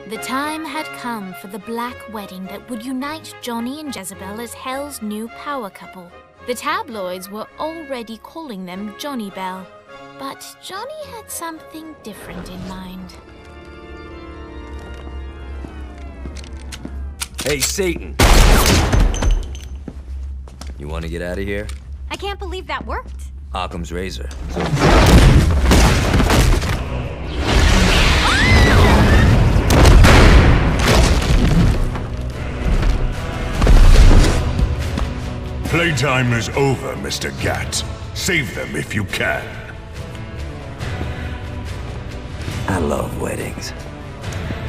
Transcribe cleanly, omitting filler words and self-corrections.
The time had come for the black wedding that would unite Johnny and Jezebel as Hell's new power couple. The tabloids were already calling them Johnny Bell, but Johnny had something different in mind. Hey, Satan! You want to get out of here? I can't believe that worked. Occam's razor. Playtime is over, Mr. Gat. Save them if you can. I love weddings.